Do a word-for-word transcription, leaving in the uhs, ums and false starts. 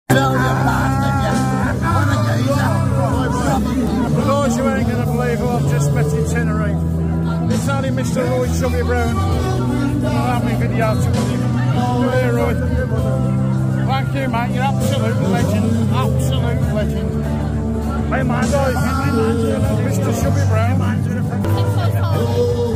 For those you ain't going to believe who I've just met in Tenerife, it's only Mister Roy Chubby Brown. I'll have my video to with him. Here, Roy. Thank you, mate. You're absolute legend. Absolute legend. Hey, man, guys. Mister Chubby Brown.